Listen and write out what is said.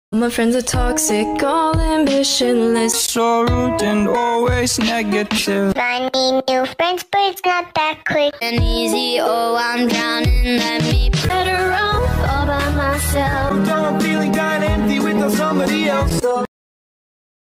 My friends are toxic, all ambitionless, so rude and always negative. I need new friends, but it's not that quick and easy. Oh, I'm drowning, let me better off all by myself. I'm feeling kinda empty without somebody else.